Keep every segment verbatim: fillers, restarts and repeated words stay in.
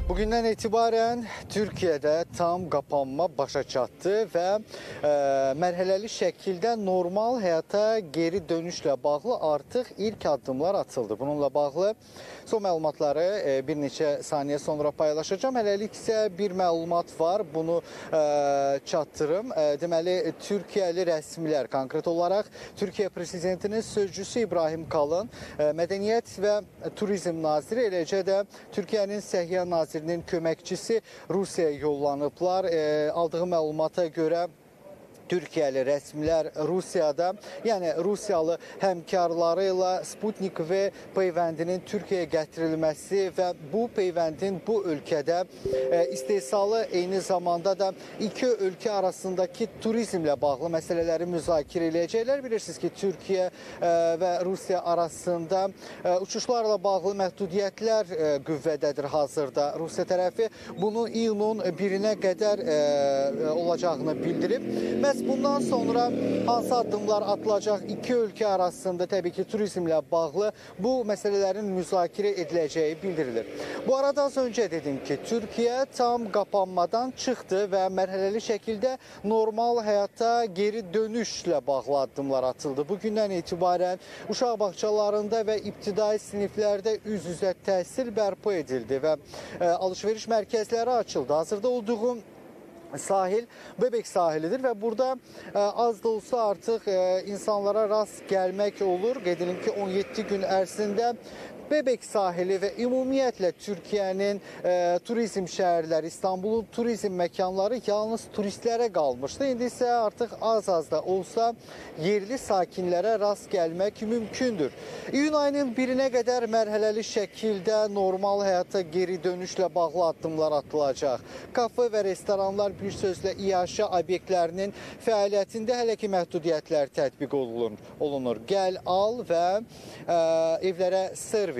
Bugündən etibarən Türkiyədə tam qapanma başa çatdı və e, mərhələli şəkildə normal həyata geri dönüşlə bağlı artıq ilk addımlar atıldı. Bununla bağlı son məlumatları e, bir neçə saniyə sonra paylaşacağım. Hələlik isə bir məlumat var, bunu e, çatdırım. E, deməli, Türkiyəli rəsmilər, konkret olaraq Türkiyə Prezidentinin sözcüsü İbrahim Kalın, e, Mədəniyyət və Turizm Naziri, eləcə də Türkiyənin Səhiyyə Nazirinin köməkçisi Rusiyaya yollanıblar. E, aldığı məlumata görə Türkiyəli rəsmilər Rusiyada, yəni Rusiyalı həmkarları ilə Sputnik V peyvəndinin Türkiyəyə gətirilməsi və bu peyvəndin bu ölkədə e, istehsalı eyni zamanda da iki ölkə arasındakı turizmlə bağlı məsələləri müzakirə edəcəklər. Bilirsiniz ki, Türkiyə e, və Rusiya arasında e, uçuşlarla bağlı məhdudiyyətlər e, qüvvədədir hazırda. Rusiya tərəfi bunun iyunun birinə qədər e, olacağını bildirib. Məhz bundan sonra hansı addımlar atılacaq iki ölkə arasında təbii ki, turizmlə bağlı bu məsələlərin müzakirə ediləcəyi bildirilir. Bu arada az öncə dedim ki, Türkiyə tam qapanmadan çıxdı və mərhələli şəkildə normal həyata geri dönüşlə bağlı addımlar atıldı. Bugündən etibarən uşaq bağçalarında və ibtidai siniflərdə üz-üzə təhsil bərpa edildi və e, alış-veriş mərkəzləri açıldı. Hazırda olduğum sahil Bebek sahilidir və burada e, az da olsa artıq e, insanlara rast gəlmək olur. Qeyd edim ki, on yeddi gün ərzində Bebek sahili və ümumiyyətlə Türkiyənin e, turizm şəhərləri, İstanbulun turizm məkanları yalnız turistlərə qalmışdı. İndi isə artıq az-az da olsa yerli sakinlərə rast gəlmək mümkündür. İyun ayının birinə qədər mərhələli şəkildə normal həyata geri dönüşlə bağlı addımlar atılacaq. Kafe və restoranlar, bir sözlə iaşə obyektlərinin fəaliyyətində hələ ki məhdudiyyətlər tətbiq olunur. olunur. Gəl, al və e, evlərə servis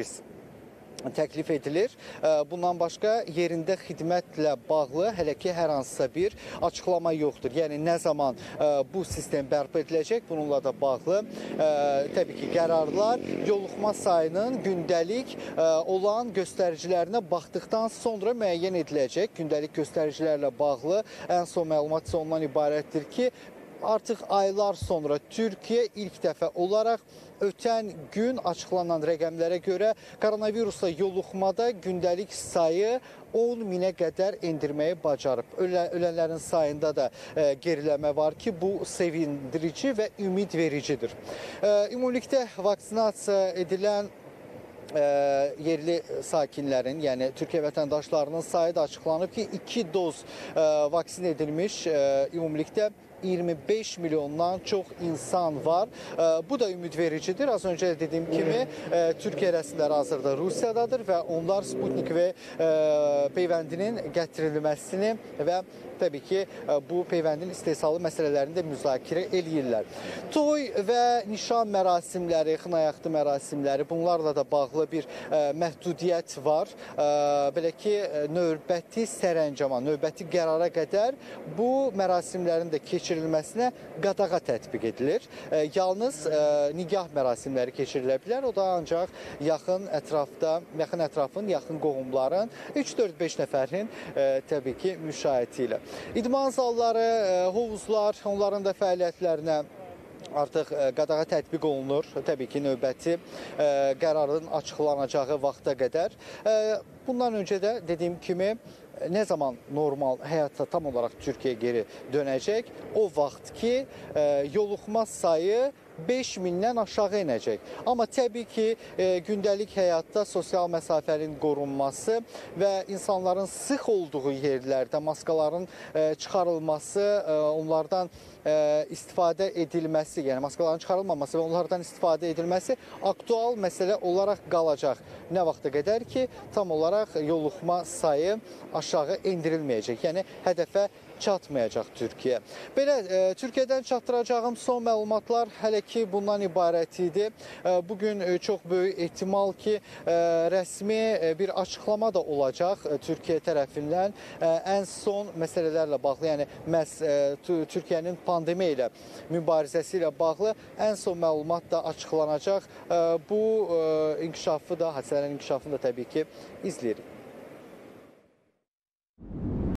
təklif edilir. Bundan başqa yerində xidmətlə bağlı hələ ki hər hansısa bir açıqlama yoxdur. Yəni nə zaman bu sistem bərpa ediləcək, bununla da bağlı təbii ki, qərarlar yoluxma sayının gündəlik olan göstəricilərinə baxdıqdan sonra müəyyən ediləcək. Gündəlik göstəricilərlə bağlı ən son məlumat isə ondan ibarətdir ki, artıq aylar sonra Türkiyə ilk dəfə olaraq ötən gün açıqlanan rəqəmlərə görə koronavirusla yoluxmada gündəlik sayı on minə qədər endirməyi bacarıb. Ölə, ölənlərin sayında da e, geriləmə var ki, bu sevindirici və ümid vericidir. E, ümumilikdə vaksinasiya edilən E, yerli sakinlərin, yəni Türkiyə vətəndaşlarının sayı da açıqlanıb ki, iki doz e, vaksin edilmiş e, ümumilikdə iyirmi beş milyondan çox insan var. E, bu da ümid vericidir. Az öncə dediyim kimi e, Türkiyə rəsmiləri hazırda Rusiyadadır və onlar Sputnik V e, peyvəndinin gətirilməsini və təbii ki, bu peyvəndin istehsalı məsələlərini də müzakirə eləyirlər. Toy və nişan mərasimləri, xınayaxtı mərasimləri, bunlarla da bağlı bir ə, məhdudiyyət var. Ə, belə ki, növbəti sərəncama, növbəti qərara qədər bu mərasimlərin də keçirilməsinə qadağa tətbiq edilir. Ə, yalnız ə, nigah mərasimləri keçirilə bilər. O da ancaq yaxın ətrafda, yaxın ətrafın, yaxın qohumların üç dörd beş nəfərin ə, təbii ki, müşahiəti ilə. İdman zalları, hovuzlar, onların da fəaliyyətlərinə artıq qadağa tətbiq olunur. Təbii ki, növbəti qərarın açıqlanacağı vaxta qədər. Bundan öncə də dediyim kimi, nə zaman normal həyata tam olaraq Türkiyə geri dönəcək, o vaxt ki, yoluxma sayı beş mindən aşağı inəcək. Amma təbii ki, e, gündəlik həyatda sosial məsafənin qorunması və insanların sıx olduğu yerlərdə maskaların e, çıxarılması, e, onlardan e, istifadə edilməsi, yəni maskaların çıxarılmaması və onlardan istifadə edilməsi aktual məsələ olaraq qalacaq. Nə vaxta qədər ki, tam olaraq yoluxma sayı aşağı endirilməyəcək. Yəni hədəfə çatmayacaq Türkiyə. Belə, e, Türkiyədən çatdıracağım son məlumatlar hələ ki bundan ibarət idi. E, bugün e, çox böyük ehtimal ki, e, rəsmi e, bir açıqlama da olacaq e, Türkiyə tərəfindən e, ən son məsələlərlə bağlı, yəni məhz e, Türkiyənin pandemiya ilə mübarizəsi ilə bağlı ən son məlumat da açıqlanacaq. E, bu e, inkişafı da, hadisələrin inkişafını da təbii ki izləyirik.